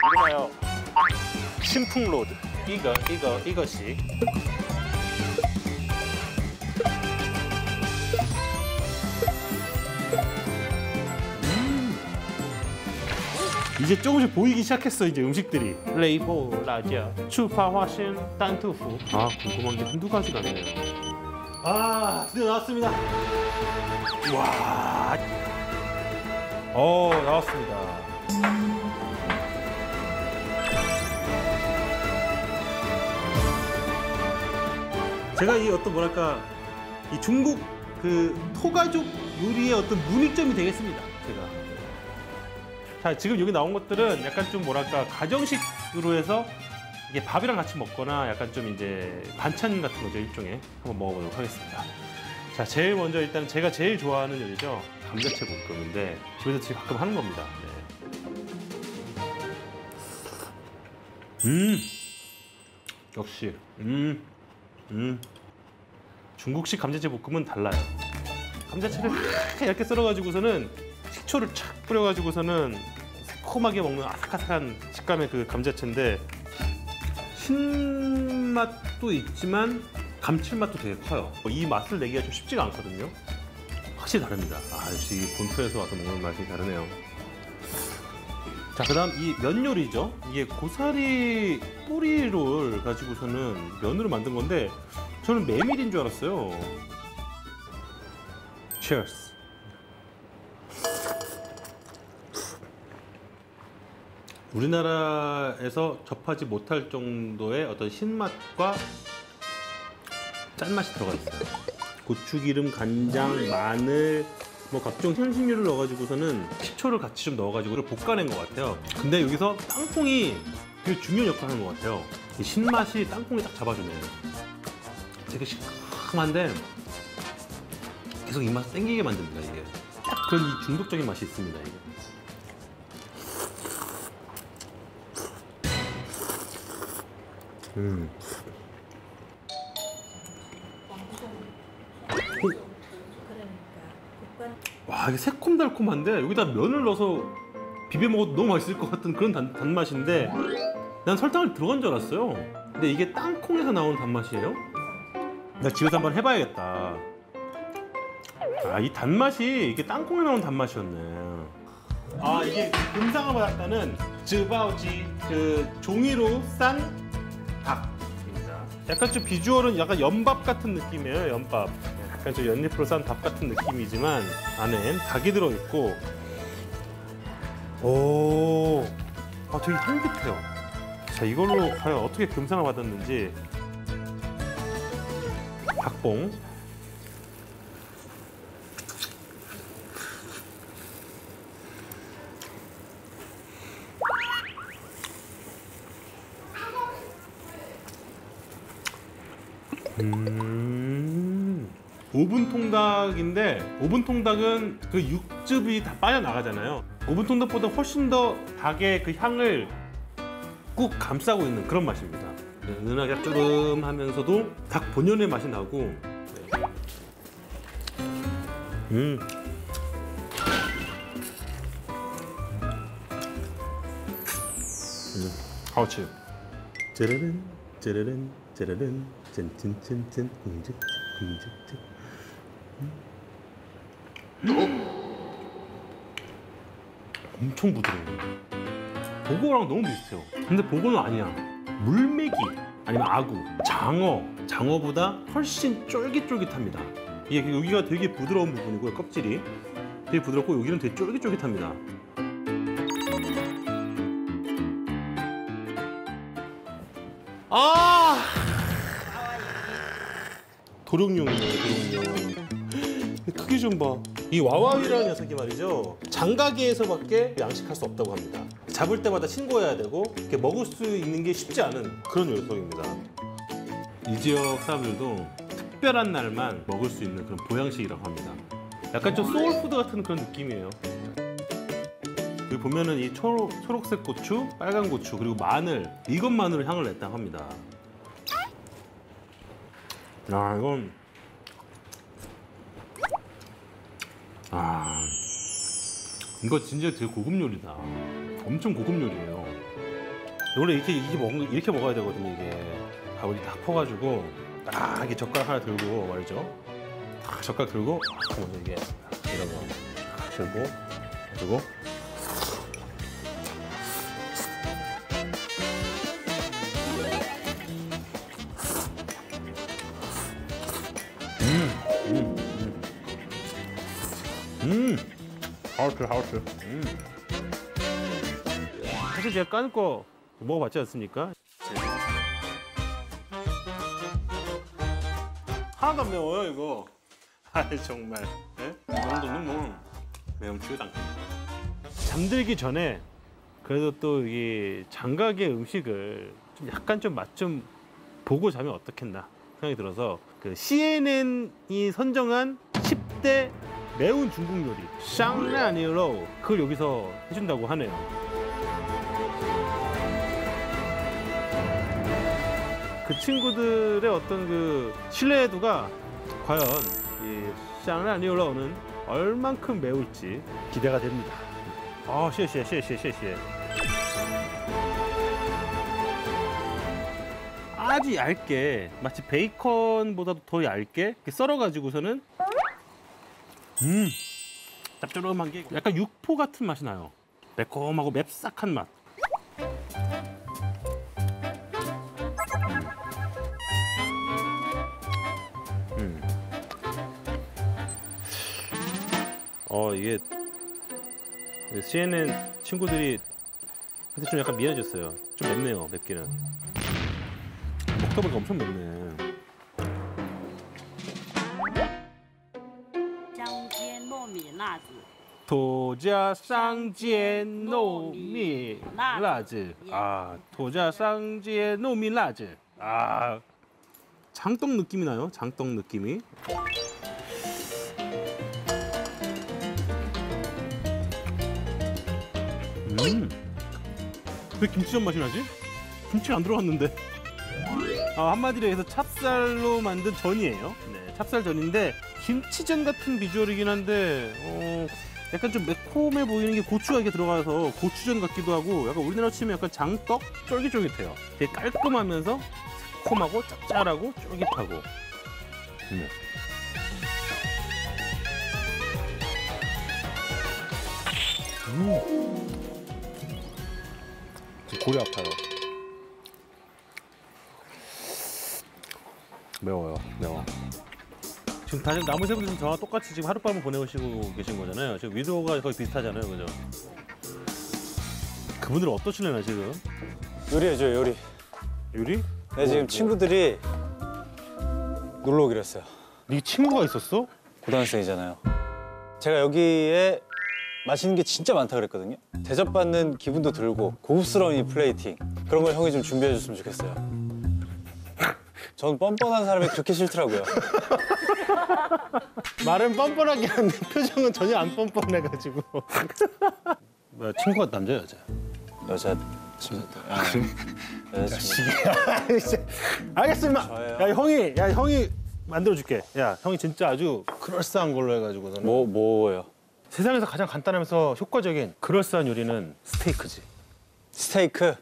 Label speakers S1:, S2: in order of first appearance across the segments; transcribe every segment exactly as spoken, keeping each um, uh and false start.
S1: 이거 봐요. 신풍로드. 이거, 이거, 이것이. 음. 이제 조금씩 보이기 시작했어, 이제 음식들이. 레이보, 라지아, 추파화신, 딴투후. 아, 궁금한 게 한두 가지가 아니네요. 아, 드디어 나왔습니다. 와. 어, 나왔습니다. 제가 이 어떤 뭐랄까 이 중국 그 토가족 요리의 어떤 문익점이 되겠습니다. 제가. 자, 지금 여기 나온 것들은 약간 좀 뭐랄까 가정식으로 해서 이게 밥이랑 같이 먹거나 약간 좀 이제 반찬 같은 거죠, 일종의. 한번 먹어보도록 하겠습니다. 자, 제일 먼저 일단 제가 제일 좋아하는 요리죠. 감자채 볶음인데 집에서 지금 가끔 하는 겁니다. 네. 음, 역시 음, 음. 중국식 감자채 볶음은 달라요. 감자채를 얇게 썰어가지고서는 식초를 착 뿌려가지고서는 새콤하게 먹는 아삭아삭한 식감의 그 감자채인데 신맛도 있지만 감칠맛도 되게 커요. 이 맛을 내기가 좀 쉽지가 않거든요. 확실히 다릅니다. 아, 역시 본토에서 와서 먹는 맛이 다르네요. 자, 그 다음 이 면 요리죠. 이게 고사리 뿌리를 가지고서는 면으로 만든 건데 저는 메밀인 줄 알았어요. Cheers. 우리나라에서 접하지 못할 정도의 어떤 신맛과 짠맛이 들어가 있어요. 고추기름, 간장, 마늘, 뭐 각종 향신료를 넣어가지고서는 식초를 같이 좀 넣어가지고 볶아낸 것 같아요. 근데 여기서 땅콩이 되게 중요한 역할을 하는 것 같아요. 이 신맛이 땅콩이 딱 잡아주네요. 되게 시큼한데 계속 이 맛을 땡기게 만듭니다. 이게 딱 그런 이 중독적인 맛이 있습니다. 이게. 음. 와, 이게 새콤달콤한데 여기다 면을 넣어서 비벼 먹어도 너무 맛있을 것 같은 그런 단, 단맛인데 난 설탕을 들어간 줄 알았어요. 근데 이게 땅콩에서 나오는 단맛이에요? 나 집에서 한번 해봐야겠다. 아, 이 단맛이 이게 땅콩에 나오는 단맛이었네. 아, 이게 금상을 받았다는 즈바오지 그 종이로 싼 닭입니다. 약간 좀 비주얼은 약간 연밥 같은 느낌이에요. 연밥. 약간 좀 연잎으로 싼 밥 같은 느낌이지만 안엔 닭이 들어있고 오, 아, 되게 향긋해요. 자, 이걸로 과연 어떻게 금상을 받았는지. 닭봉. 음, 오븐 통닭인데 오븐 통닭은 그 육즙이 다 빠져나가잖아요. 오븐 통닭보다 훨씬 더 닭의 그 향을 꾹 감싸고 있는 그런 맛입니다. 은은하게 쭈름하면서도 닭 본연의 맛이 나고. 음. 음. 하우츠. 짜르른 짜르른 짜르른 짠짠짠짠 웅직 웅직. 엄청 부드러워요. 보고랑 너무 비슷해요. 근데 보고는 아니야. 물메기 아니면 아구, 장어, 장어보다 훨씬 쫄깃쫄깃합니다. 이게 여기가 되게 부드러운 부분이고요. 껍질이 되게 부드럽고 여기는 되게 쫄깃쫄깃합니다. 아, 도룡뇽이에요. 도룡뇽. 크기 좀 봐. 이 와와위라는 녀석이 말이죠, 장가게에서밖에 양식할 수 없다고 합니다. 잡을 때마다 신고해야 되고 이렇게 먹을 수 있는 게 쉽지 않은 그런 녀석입니다. 이 지역 사람들도 특별한 날만 먹을 수 있는 그런 보양식이라고 합니다. 약간 좀 소울푸드 같은 그런 느낌이에요. 여기 보면은 이 초록, 초록색 고추, 빨간 고추, 그리고 마늘, 이것만으로 향을 냈다고 합니다. 아, 이건 아, 이거 진짜 되게 고급 요리다. 엄청 고급 요리예요. 원래 이렇게 이렇게 먹 이렇게 먹어야 되거든요. 이게 밥을 딱 퍼가지고 딱 이렇게 젓가락 하나 들고 말이죠. 딱 젓가락 들고 딱 먼저 이게 이런 거 딱 들고 가지고. 음, 음, 음, 음, 하우트, 하우트. 음. 사실 제가 까는 거 먹어봤지 않습니까? 하나도 안 매워요, 이거. 아이, 정말. 네? 이 정도는 뭐 매움치고 않습니다. 잠들기 전에 그래도 또 이 장각의 음식을 좀 약간 좀 맛 좀 보고 자면 어떻겠나 생각이 들어서 그 씨엔엔이 선정한 십 대 매운 중국 요리 샹라니로 그걸 여기서 해준다고 하네요. 그 친구들의 어떤 그 신뢰도가 과연 이 샹라니로는 얼만큼 매울지 기대가 됩니다. 아, 시에 시에 시에 시에 시에 아주 얇게 마치 베이컨보다도 더 얇게 이렇게 썰어가지고서는 음 짭조름한 게 약간 육포 같은 맛이 나요. 매콤하고 맵싹한 맛. 음. 어 이게 씨엔엔 친구들이 한테 좀 약간 미안해졌어요. 좀 맵네요. 맵기는. 먹다 보니까 엄청 맵네. 도자 쌍지의 노미 라즈. 아, 도자 쌍지의 노미 라즈. 아, 장떡 느낌이 나요. 장떡 느낌이. 음. 왜 김치전 맛이 나지? 김치가 안 들어갔는데. 아, 한마디로 해서 찹쌀로 만든 전이에요. 네, 찹쌀전인데 김치전 같은 비주얼이긴 한데 어, 약간 좀 매콤해 보이는 게 고추가 이렇게 들어가서 고추전 같기도 하고 약간 우리나라로 치면 약간 장떡? 쫄깃쫄깃해요. 되게 깔끔하면서 새콤하고 짭짤하고 쫄깃하고. 음. 음. 골이 아파요. 매워요. 매워. 지금 다들 나무 세 분들 저와 똑같이 지금 하룻밤을 보내시고 계신 거잖아요. 지금 위도가 거의 비슷하잖아요, 그죠? 그분들은 어떠실래나 지금?
S2: 요리해줘요, 요리.
S1: 요리?
S2: 네,
S1: 뭐,
S2: 지금
S1: 뭐.
S2: 친구들이 놀러 오기로 했어요.
S1: 네 친구가 있었어?
S2: 고등학생이잖아요. 제가 여기에 맛있는 게 진짜 많다 그랬거든요. 대접받는 기분도 들고 고급스러운 이 플레이팅 그런 걸 형이 좀 준비해 줬으면 좋겠어요. 전 뻔뻔한 사람이 그렇게 싫더라고요.
S1: 말은 뻔뻔하게 하는데 표정은 전혀 안 뻔뻔해가지고. 뭐야, 친구가 남자 여자?
S2: 여자 친구. 아, 여자 친구.
S1: 알겠습니다.
S2: 저예요.
S1: 야 형이, 야 형이 만들어줄게. 야 형이 진짜 아주 그럴싸한 걸로 해가지고서는.
S2: 뭐 뭐예요?
S1: 세상에서 가장 간단하면서 효과적인 그럴싸한 요리는 스테이크지.
S2: 스테이크.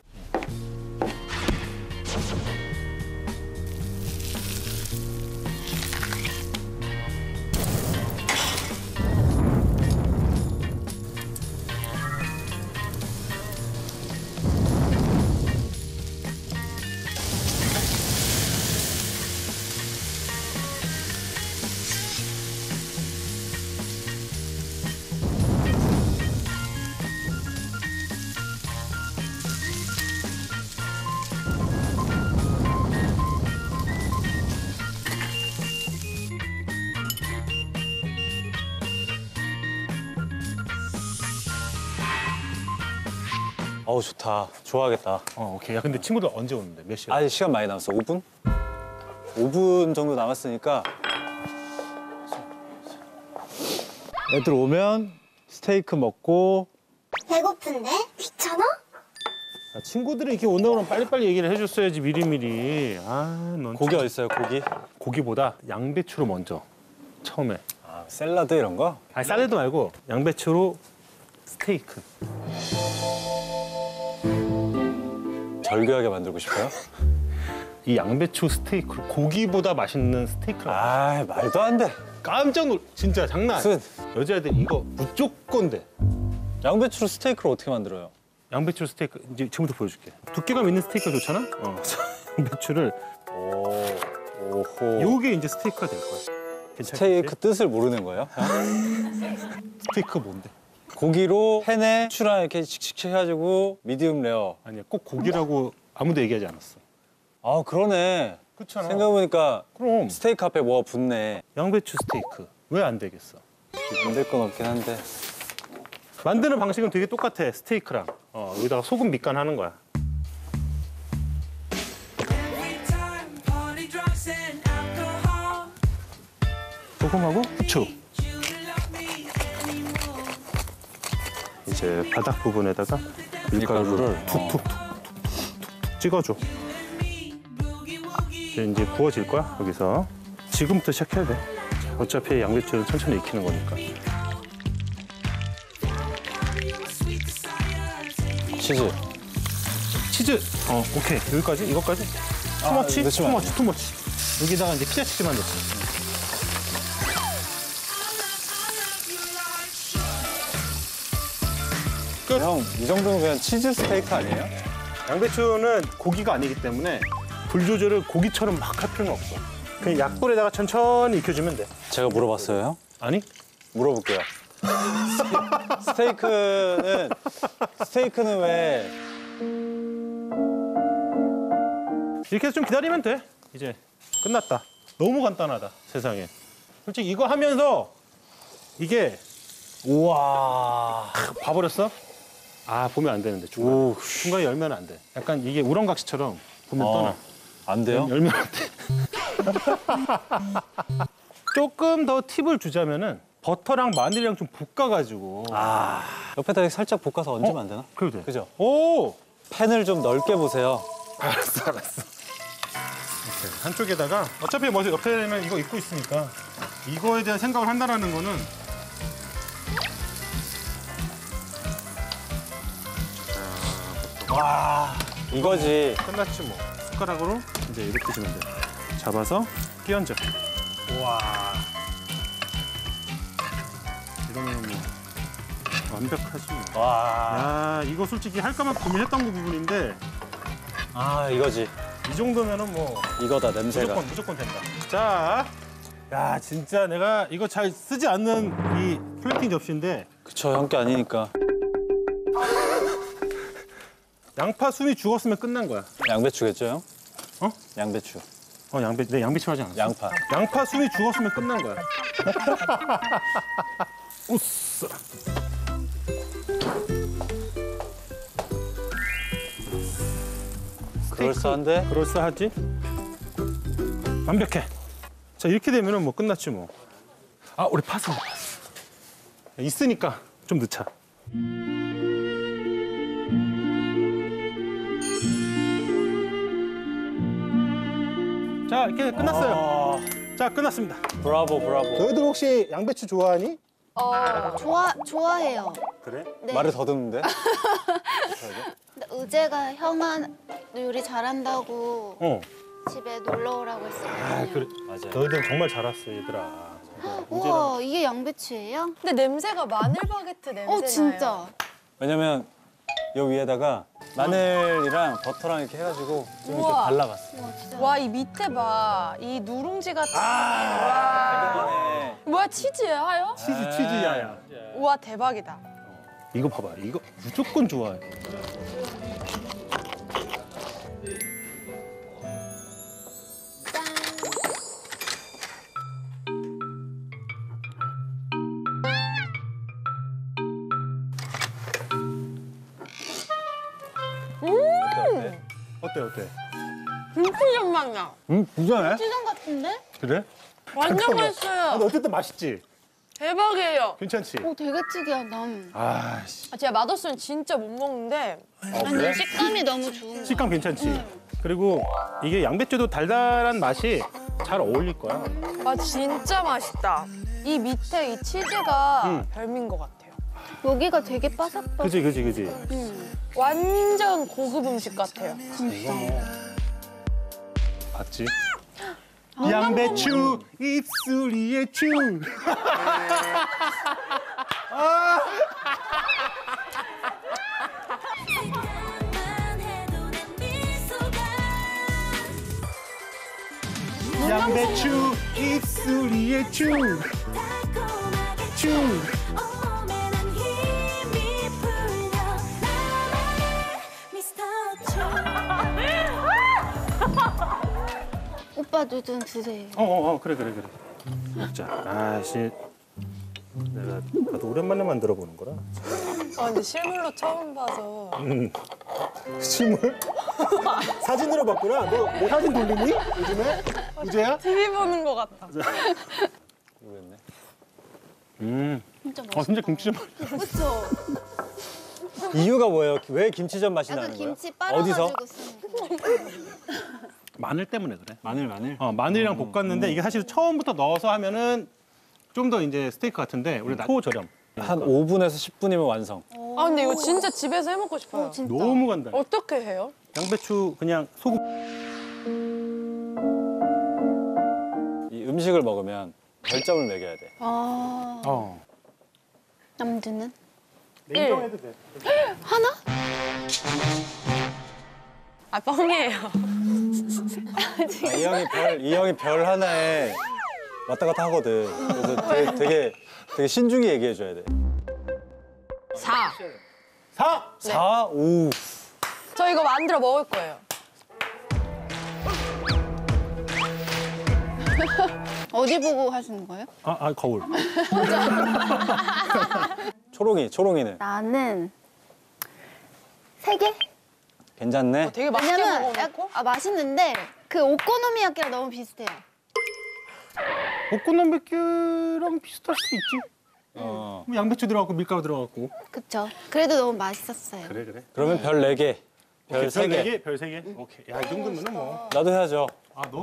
S2: 어우 좋다. 좋아하겠다.
S1: 어 오케이. 야 근데 친구들 언제 오는데? 몇 시간?
S2: 아직 시간 많이 남았어. 오 분? 오 분 정도 남았으니까 애들 오면 스테이크 먹고.
S3: 배고픈데? 귀찮아?
S1: 야, 친구들이 이렇게 온다고 그러면 빨리빨리 얘기를 해줬어야지 미리미리. 아, 넌
S2: 고기
S1: 참-
S2: 어디 있어요? 고기?
S1: 고기보다 양배추로 먼저 처음에.
S2: 아, 샐러드 이런 거?
S1: 아니 샐러드 말고 양배추로 스테이크.
S2: 절교하게 만들고 싶어요?
S1: 이 양배추 스테이크 고기보다 맛있는 스테이크라.
S2: 아 말도 안 돼.
S1: 깜짝 놀. 진짜 장난. 아니야.
S2: 무슨
S1: 여자애들 이거 무조건 돼.
S2: 양배추로 스테이크를 어떻게 만들어요?
S1: 양배추 스테이크 이제 지금부터 보여줄게. 두께감 있는 스테이크가 좋잖아. 어. 양배추를
S2: 오, 오호.
S1: 요게 이제 스테이크가 될 거야. 괜찮겠지?
S2: 스테이크 뜻을 모르는 거예요?
S1: 스테이크 뭔데?
S2: 고기로 팬에 추랑 이렇게 칙칙 해가지고 미디움 레어.
S1: 아니야 꼭 고기라고 아무도 얘기하지 않았어.
S2: 아 그러네.
S1: 그렇잖아.
S2: 생각해보니까
S1: 그럼
S2: 스테이크 앞에 뭐가 붙네.
S1: 양배추 스테이크 왜 안 되겠어?
S2: 안 될 건 없긴 한데.
S1: 만드는 방식은 되게 똑같아. 스테이크랑 어, 여기다가 소금 밑간 하는 거야. 소금하고 후추. 이제 바닥 부분에다가 밀가루를
S2: 밀가루를,
S1: 툭툭툭 찍어줘. 이제 이제 부어질 거야 여기서. 지금부터 시작해야 돼. 어차피 양배추는 천천히 익히는 거니까.
S2: 치즈.
S1: 치즈. 어 오케이 여기까지 이거까지. 투머치
S2: 넣지 마.
S1: 투머치 투머치. 여기다가 이제 피자 치즈만 넣자. 끝.
S2: 형, 이 정도면 그냥 치즈 스테이크 아니에요?
S1: 양배추는 고기가 아니기 때문에 불 조절을 고기처럼 막 할 필요는 없어. 그냥 약불에다가 천천히 익혀주면 돼.
S2: 제가 물어봤어요, 형?
S1: 아니?
S2: 물어볼게요. 스테이크는 스테이크는 왜
S1: 이렇게 해서 좀 기다리면 돼. 이제 끝났다. 너무 간단하다 세상에. 솔직히 이거 하면서 이게
S2: 우와.
S1: 봐버렸어? 아 보면 안 되는데 중간에.
S2: 오,
S1: 중간에 열면 안 돼. 약간 이게 우렁각시처럼 보면
S2: 어,
S1: 떠나.
S2: 안 돼요?
S1: 열면 안 돼. 조금 더 팁을 주자면은 버터랑 마늘이랑 좀 볶아가지고.
S2: 아, 옆에다 살짝 볶아서 얹으면 안 되나?
S1: 그래도 돼.
S2: 그죠?
S1: 오.
S2: 팬을 좀 넓게 보세요.
S1: 알았어, 알았어. 이렇게 한쪽에다가 어차피 뭐 옆에는 이거 입고 있으니까 이거에 대한 생각을 한다라는 거는
S2: 와, 이거지.
S1: 끝났지 뭐. 숟가락으로 이제 이렇게 주면 돼. 잡아서 끼얹어.
S2: 와.
S1: 이러면 뭐 완벽하지 뭐.
S2: 와.
S1: 야, 이거 솔직히 할까만 고민했던 그 부분인데
S2: 아, 이거지.
S1: 이 정도면은 뭐
S2: 이거다, 냄새가.
S1: 무조건 무조건 된다. 자, 야 진짜 내가 이거 잘 쓰지 않는 이 플레이팅 접시인데
S2: 그쵸, 형 게 아니니까.
S1: 양파 숨이 죽었으면 끝난 거야.
S2: 양배추겠죠, 형?
S1: 어?
S2: 양배추.
S1: 어 양배 내 양배추 하지 않았어?
S2: 양파.
S1: 양파 숨이 죽었으면 끝난 거야. 우스.
S2: 그럴싸한데?
S1: 그럴싸하지? 완벽해. 자 이렇게 되면은 뭐 끝났지 뭐. 아 우리 파스 파스. 있으니까 좀 넣자. 자 이렇게 끝났어요.
S2: 아,
S1: 자 끝났습니다.
S2: 브라보, 브라보.
S1: 너희들 혹시 양배추 좋아하니?
S3: 어, 좋아, 좋아해요.
S1: 그래?
S3: 네.
S2: 말을 더듬는데?
S3: 근데 의제가 형아 요리 잘한다고
S1: 어.
S3: 집에 놀러 오라고
S1: 아
S3: 했어요.
S1: 그래.
S2: 맞아요.
S1: 너희들 정말 잘 왔어 얘들아.
S3: 우와, 이게 양배추예요?
S4: 근데 냄새가 마늘 바게트 냄새
S3: 어, 진짜.
S4: 나요.
S2: 왜냐면 요 위에다가 마늘이랑 버터랑 이렇게 해가지고 좀 이렇게
S4: 우와.
S2: 발라봤어.
S3: 와, 진짜.
S4: 와, 이 밑에 봐. 이 누룽지 같은 게.
S2: 아,
S4: 와.
S2: 네.
S4: 뭐야, 치즈야, 하요?
S1: 치즈 치즈 야야.
S4: 우와, 대박이다.
S1: 이거 봐봐. 이거 무조건 좋아해.
S2: 어때?
S1: 어때 어때?
S4: 김치전 맛 나.
S1: 응 부자네.
S3: 시장 같은데?
S1: 그래?
S4: 완전
S1: 잠깐만.
S4: 맛있어요.
S1: 아, 근데 어쨌든 맛있지.
S4: 대박이에요.
S1: 괜찮지?
S3: 오, 되게 특이하다.
S1: 아씨.
S4: 아, 제가 맛없으면 진짜 못 먹는데.
S3: 완전 식감이 너무 좋은 거.
S1: 식감 괜찮지. 그리고 이게 양배추도 달달한 맛이 잘 어울릴 거야.
S4: 와, 진짜 맛있다. 이 밑에 이 치즈가
S1: 음.
S4: 별미인 것 같아요.
S3: 여기가 되게 바삭바삭.
S1: 그지 그지 그지.
S3: 음,
S4: 완전 고급 음식 같아요.
S3: 진짜.
S1: 봤지? 양배추 입술 위에 춤. 양배추 입술 위에 춤. 춤.
S3: 오빠도 좀 드세요.
S1: 어어 어, 그래 그래 그래. 먹자. 아씨. 내가 나도 오랜만에 만들어 보는 거라.
S4: 아 근데 실물로 처음 봐서.
S1: 음. 실물? 사진으로 봤구나. 너 내 사진 돌리니? 요즘에? 우재야?
S4: 티비 보는 것 같다.
S2: 모르겠네.
S1: 음.
S3: 진짜
S1: 아
S3: 맛있다.
S1: 진짜 김치전
S3: 그쵸?
S2: 이유가 뭐예요? 왜 김치전 맛이
S3: 약간
S2: 나는 거예요?
S3: 김치
S2: 어디서?
S3: 빨아가지고 쓰는 거.
S1: 마늘 때문에 그래.
S2: 마늘 마늘.
S1: 어 마늘이랑 볶았는데 이게 사실 처음부터 넣어서 하면은 좀 더 이제 스테이크 같은데 우리 초저렴.
S2: 한 오 분에서 십 분이면 완성.
S4: 아 근데 이거 진짜 집에서 해 먹고 싶어요.
S3: 어, 진짜.
S1: 너무 간단해.
S4: 어떻게 해요?
S1: 양배추 그냥 소금.
S2: 이 음식을 먹으면 별점을 매겨야 돼.
S3: 아,
S1: 어.
S3: 남주는?
S1: 냉정해도 돼.
S3: 하나?
S4: 아 뻥이에요.
S2: 아, 이 형이 별, 이 형이 별 하나에 왔다 갔다 하거든. 그래서 되게, 되게, 되게 신중히 얘기해 줘야 돼.
S4: 사.
S1: 사.
S2: 사, 오.
S4: 저 이거 만들어 먹을 거예요.
S3: 어디 보고 하시는 거예요?
S1: 아, 아 거울.
S2: 초롱이, 초롱이는
S3: 나는 세 개?
S2: 괜찮네.
S4: 되게 맛있게
S3: 왜냐면
S4: 먹어놓고.
S3: 약- 아, 맛있는데 그 오코노미야끼랑 너무 비슷해요.
S1: 볶음면백규랑 비슷할 수 있지.
S2: 어.
S1: 뭐 양배추 들어갔고 밀가루 들어갔고.
S3: 그쵸? 그래도 너무 맛있었어요.
S1: 그래 그래.
S2: 그러면 별 네 개, 별
S1: 오케이,
S2: 세
S1: 네
S2: 개.
S1: 개, 별 세 개. 오케이. 야, 이 정도면은 뭐.
S2: 나도 해야죠.
S1: 아, 너?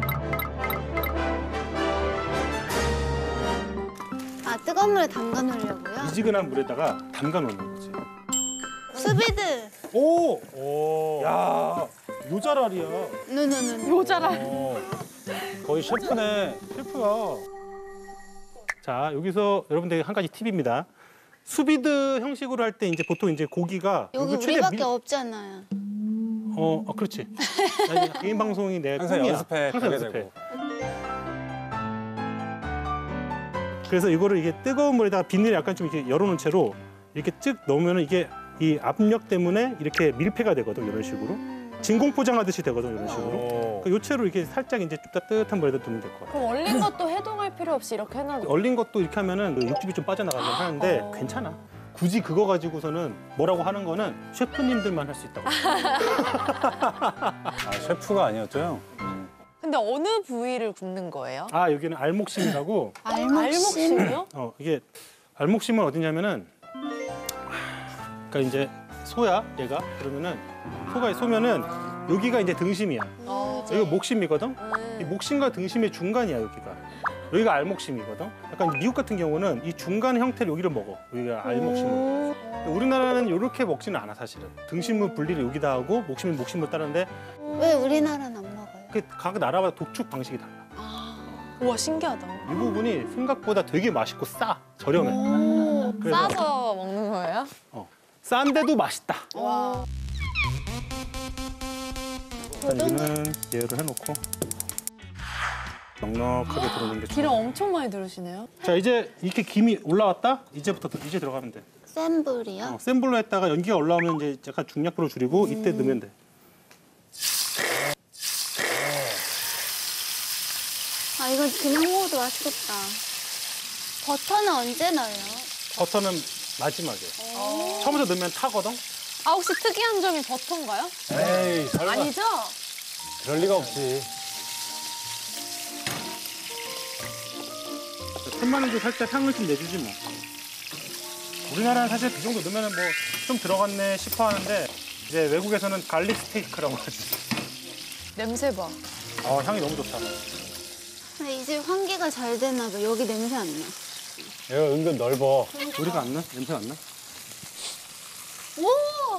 S3: 아, 뜨거운 물에 담가 놓으려고요?
S1: 미지근한 물에다가 담가 놓는 거지.
S3: 수비드!
S1: 오!
S2: 오.
S1: 야, 요자랄이야.
S3: 누누누.
S4: 모자라.
S2: 어. 거의 셰프네.
S1: 셰프야. 자, 여기서 여러분들 한 가지 팁입니다. 수비드 형식으로 할 때 이제 보통 이제 고기가
S3: 여기
S1: 이거 최대
S3: 우리밖에
S1: 밀-
S3: 없잖아요.
S1: 어, 어 그렇지. 나 이제 개인 방송이 내
S2: 항상
S1: 꿈이야.
S2: 연습해
S1: 항상
S2: 가게
S1: 연습해.
S2: 되고.
S1: 그래서 이거를 이게 뜨거운 물에다가 비닐을 약간 좀 이렇게 열어놓은 채로 이렇게 쭉 넣으면 이게 이 압력 때문에 이렇게 밀폐가 되거든 이런 식으로. 진공 포장하듯이 되거든 이런 식으로.
S2: 오.
S1: 그 요체로 이렇게 살짝 이제 좀 따뜻한 물에다 두면 될 것 같아.
S4: 그럼 얼린 것도 해동할 필요 없이 이렇게 해놔도.
S1: 얼린 것도 이렇게 하면은 그 육즙이 좀 빠져나가긴 하는데
S4: 어.
S1: 괜찮아. 굳이 그거 가지고서는 뭐라고 하는 거는 셰프님들만 할 수 있다고.
S2: 아, 셰프가 아니었죠, 형?
S4: 근데 어느 부위를 굽는 거예요?
S1: 아 여기는 알목심이라고.
S3: 알목심?
S4: 알목심이요?
S1: 어 이게 알목심은 어디냐면은 그러니까 이제 소야 얘가 그러면은 소가 소면은 여기가 이제 등심이야.
S4: 어.
S1: 여기가 목심이거든. 이
S4: 음.
S1: 목심과 등심의 중간이야 여기가. 여기가 알목심이거든. 약간 미국 같은 경우는 이 중간 형태를 여기를 먹어. 여기가 알목심을. 근데 우리나라는 이렇게 먹지는 않아 사실은. 등심은 분리를 여기다 하고 목심은 목심을 따르는데
S3: 왜 우리나라는 안 먹어요?
S1: 그 각 나라마다 독축 방식이 달라.
S4: 우와 신기하다.
S1: 이 부분이 생각보다 되게 맛있고 싸. 저렴해.
S3: 오.
S1: 그래서
S4: 싸서 먹는 거예요?
S1: 싼데도 맛있다.
S4: 와.
S1: 일단 여기는 얘를 해놓고 넉넉하게 들어오는 게 좋아.
S4: 기름 엄청 많이 들으시네요.
S1: 자 이제 이렇게 김이 올라왔다? 이제부터 더- 이제 들어가면 돼.
S3: 센 불이요?
S1: 어, 센 불로 했다가 연기가 올라오면 이제 약간 중약불로 줄이고 이때 넣으면 돼.
S3: 아, 이건 그냥 먹어도 맛있겠다. 버터는 언제 넣어요?
S1: 버터는 마지막에. 처음부터 넣으면 타거든.
S4: 아 혹시 특이한 점이 버터인가요?
S2: 에이, 설마.
S4: 아니죠?
S2: 그럴 리가 없지.
S1: 캔마늘도 살짝 향을 좀 내주지 뭐. 우리나라는 사실 그 정도 넣으면 뭐 좀 들어갔네 싶어 하는데 이제 외국에서는 갈릭 스테이크라고 하지.
S4: 냄새 봐.
S1: 어, 향이 너무 좋다.
S3: 근데 이 집 환기가 잘 되나 봐. 여기 냄새 안 나.
S2: 얘가 은근 넓어.
S1: 우리가 안 나? 냄새 안 나?
S4: 오!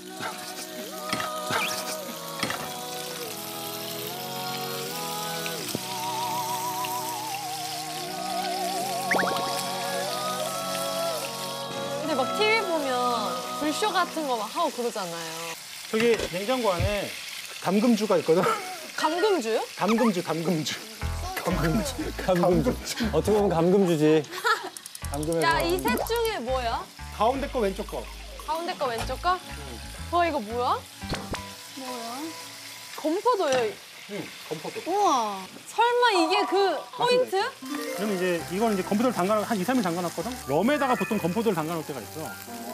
S4: 근데 막 티비 보면 불쇼 같은 거 막 하고 그러잖아요.
S5: 저기 냉장고 안에 담금주가 있거든.
S4: 감금주요?
S5: 담금주, 담금주. 감금주.
S2: 감금주. 어떻게 보면 감금주지. 감금에서.
S4: 야, 이 셋 중에 뭐야?
S5: 가운데 거, 왼쪽 거.
S4: 가운데 거, 왼쪽 거? 와, 이거 뭐야?
S3: 뭐야?
S4: 건포도예요.
S5: 응, 건포도.
S3: 우와.
S4: 설마 이게 그 포인트?
S5: 그럼 이제 이건 이제 건포도를 담가 한 이, 삼 일 담가놨거든. 럼에다가 보통 건포도를 담가놓을 때가 있어.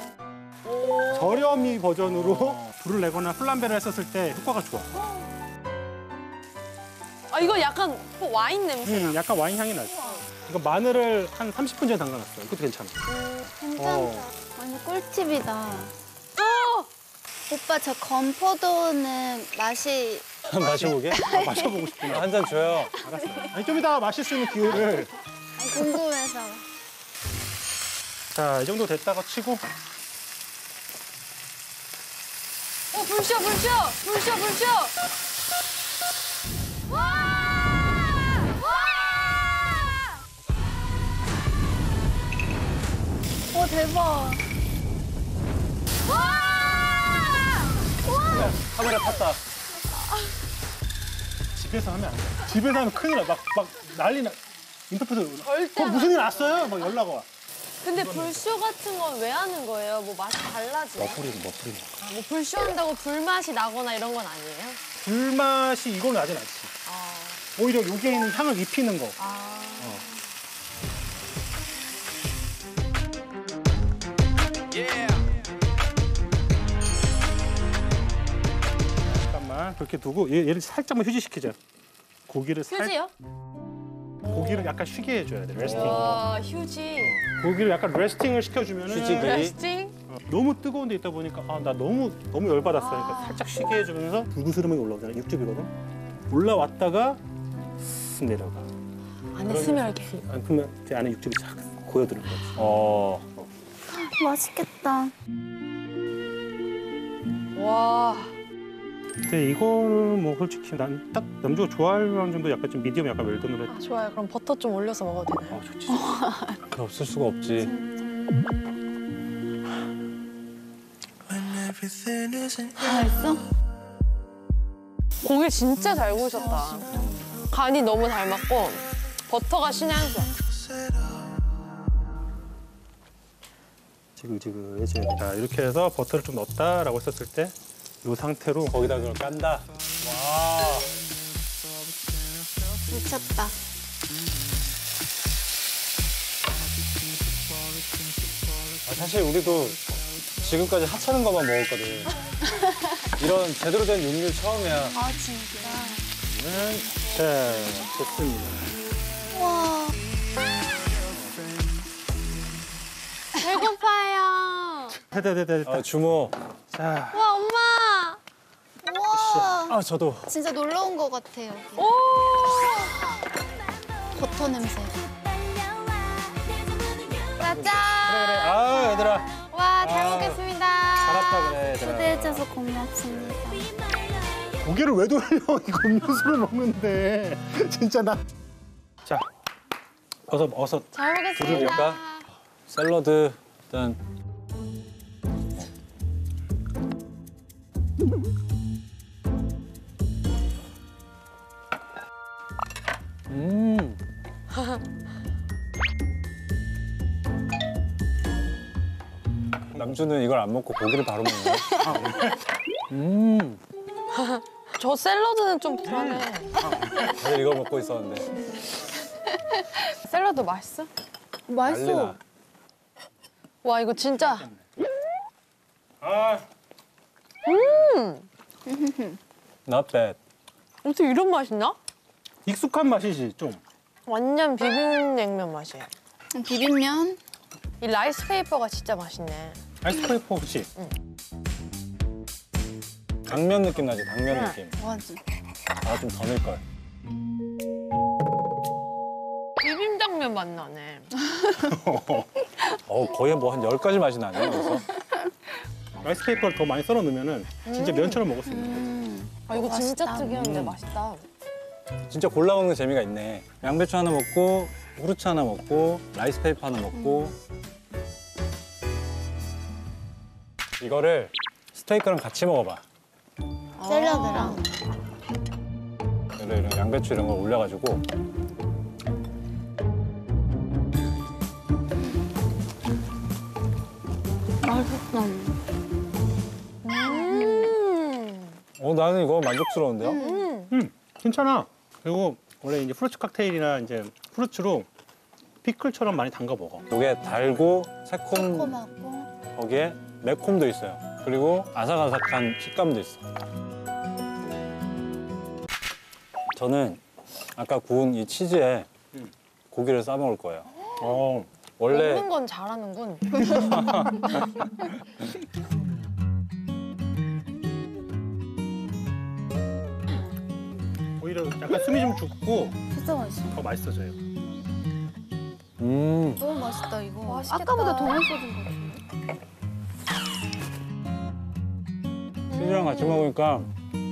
S5: 저렴이 버전으로 불을 내거나 플람베를 했었을 때 효과가 좋아.
S4: 아, 이거 약간 와인 냄새.
S5: 음, 약간 와인 향이 나지. 이거 마늘을 한 삼십 분 전에 담가놨어. 이것도 괜찮아.
S3: 괜찮다.
S5: 어.
S3: 완전 꿀팁이다.
S4: 어!
S3: 오빠 저 건포도는 맛이
S2: 마셔보게?
S5: 아, 마셔보고 싶구나.
S2: 한 잔 줘요.
S5: 알았어. 아니, 좀 이따 마실 수 있는 기회를.
S3: 아니, 궁금해서.
S5: 자, 이 정도 됐다가 치고.
S4: 어, 불쇼, 불쇼! 불쇼, 불쇼! 와! 와!
S3: 오 대박.
S4: 와! 와!
S2: 카메라 탔다.
S5: 집에서 하면 안 돼. 집에서 하면 큰일 나. 막, 막 난리 나. 인터프에서
S4: 절대
S5: 어,
S4: 안
S5: 무슨 일 났어요? 막 연락 와.
S4: 근데 불쇼 같은 건 왜 하는 거예요? 뭐 맛이 달라지나?
S5: 머플이는 머플이.
S4: 아, 뭐 불쇼 한다고 불맛이 나거나 이런 건 아니에요?
S5: 불맛이 이거는 아직 낫지.
S4: 아,
S5: 오히려 여기에 있는 향을 입히는 거.
S4: 아.
S5: 잠깐만 그렇게 두고 얘, 얘를 살짝만 휴지시키자. 고기를 살
S4: 휴지요?
S5: 고기를 약간 쉬게 해줘야 돼. 레스팅.
S4: 와, 휴지.
S5: 고기를 약간 레스팅을 시켜주면은
S2: 휴지기.
S4: 레스팅?
S5: 어, 너무 뜨거운 데 있다 보니까 아 나 너무 너무 열받았어. 그러니까 살짝 쉬게 해주면서 불구스름하게 올라오잖아. 육즙이거든. 올라왔다가 쓱 내려가.
S4: 안에 스멜게.
S5: 안 그러면 제 안에 육즙이 싹 고여드는 거지.
S2: 어.
S3: 맛있겠다.
S4: 와.
S5: 근데 이거는 뭐 솔직히 난 딱 남자가 좋아할 만한 정도 약간 좀 미디엄 약간 웰던으로 해.
S4: 아, 좋아요. 그럼 버터 좀 올려서 먹어도 되나요?
S5: 아 좋지.
S2: 그 없을 수가 없지.
S3: 맛있어?
S4: 고기 진짜 잘 구우셨다. 간이 너무 잘 맞고 버터가 신의 한 수.
S5: 지글지글해져야 돼. 자 이렇게 해서 버터를 좀 넣었다라고 했었을 때 이 상태로
S2: 거기다 그걸 깐다. 와.
S3: 미쳤다.
S2: 아, 사실 우리도 지금까지 하찮은 것만 먹었거든. 이런 제대로 된 육류 처음이야.
S3: 아 진짜.
S5: 자 됐습니다.
S3: 와.
S4: 배고파요.
S5: 됐다 됐다 됐다.
S2: 아, 주모.
S5: 자
S4: 와, 엄마.
S3: 와.
S2: 아, 저도.
S3: 진짜 놀러 온 것 같아요.
S4: 오.
S3: 버터 냄새.
S4: 짜잔.
S2: 그래, 그래. 아, 얘들아.
S4: 와, 잘
S2: 아,
S4: 먹겠습니다.
S2: 살았다 그래, 얘들아.
S3: 초대해줘서 고맙습니다.
S5: 고개를 왜 돌려? 이거 음료수를 먹는데 진짜 나. 자 어서 어서.
S4: 잘 먹겠습니다.
S2: 줄일까? 샐러드 일단. 음. 남주는 이걸 안 먹고 고기를 바로 먹네. 음.
S4: 저 샐러드는 좀 불안해.
S2: 다들 이거 먹고 있었는데.
S4: 샐러드 맛있어?
S2: 난리나.
S4: 와, 이거 진짜.
S5: 아
S2: Not bad.
S4: 어떻게 이런 맛이 나?
S5: 익숙한 맛이지 좀.
S4: 완전 비빔냉면 맛이에요.
S3: 비빔면.
S4: 이 라이스 페이퍼가 진짜 맛있네.
S5: 아이스크레이퍼 혹시?
S2: 당면 느낌 나지, 당면 느낌.
S3: 뭐하지?
S2: 아, 좀 더 넣을걸.
S4: 비빔장 짜장면 맛 나네.
S2: 어, 거의 뭐 한 열 가지 맛이 나네요. 그래서
S5: 라이스 페이퍼를 더 많이 썰어 넣으면은 진짜 면처럼 먹을 수 있는 거죠.
S3: 음.
S4: 아, 이거 진짜
S3: 맛있다.
S4: 특이한데
S2: 음.
S4: 맛있다.
S2: 진짜 골라 먹는 재미가 있네. 양배추 하나 먹고 후르츠 하나 먹고 라이스 페이퍼 하나 먹고 이거를 스테이크랑 같이 먹어봐.
S3: 샐러드랑.
S2: 이런, 이런 양배추 이런 걸 올려가지고
S3: 맛있다.
S4: 음.
S2: 어 나는 이거 만족스러운데요?
S4: 음.
S5: 음, 괜찮아. 그리고 원래 이제 프루츠 칵테일이나 이제 프루츠로 피클처럼 많이 담가 먹어.
S2: 이게 달고 새콤
S3: 새콤하고.
S2: 거기에 매콤도 있어요. 그리고 아삭아삭한 식감도 있어. 저는 아까 구운 이 치즈에
S5: 음.
S2: 고기를 싸 먹을 거예요.
S5: 어,
S2: 원래
S4: 먹는 건 잘하는군.
S5: 오히려 약간 숨이 좀 죽고
S3: 진짜 맛있어.
S5: 더 맛있어져요.
S2: 음
S3: 너무 맛있다 이거.
S4: 맛있겠다.
S3: 아까보다 더 맛있어진 것 같은데.
S2: 치즈랑 같이 먹으니까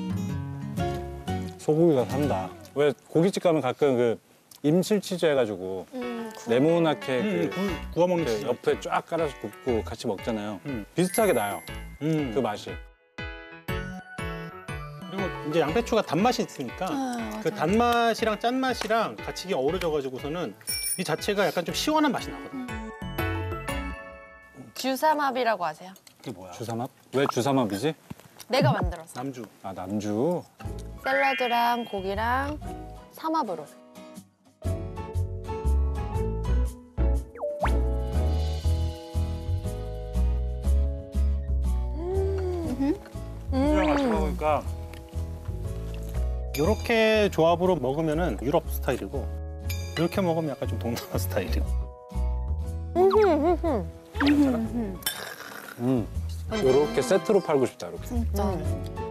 S2: 소고기가 산다. 왜 고깃집 가면 가끔 그 임실 치즈 해가지고
S4: 음, 구-
S2: 네모나게
S5: 음,
S2: 그,
S5: 구, 구워 먹는
S2: 그
S5: 치즈.
S2: 옆에 쫙 깔아서 굽고 같이 먹잖아요.
S5: 음.
S2: 비슷하게 나요.
S5: 음.
S2: 그 맛이.
S5: 그리고 이제 양배추가 단맛이 있으니까
S3: 아,
S5: 그 단맛이랑 짠맛이랑 같이 이게 어우러져가지고서는 이 자체가 약간 좀 시원한 맛이 나거든.
S4: 주삼합이라고 하세요.
S5: 이게 뭐야?
S2: 주삼합? 왜 주삼합이지?
S4: 내가 만들었어.
S5: 남주.
S2: 아 남주.
S4: 샐러드랑 고기랑 삼합으로.
S2: 치즈랑 같이
S4: 음.
S2: 먹으니까
S5: 이렇게 조합으로 먹으면은 유럽 스타일이고 이렇게 먹으면 약간 좀 동남아 스타일이고.
S2: 음 이렇게 세트로 팔고 싶다 이렇게.
S3: 진짜.
S4: 음.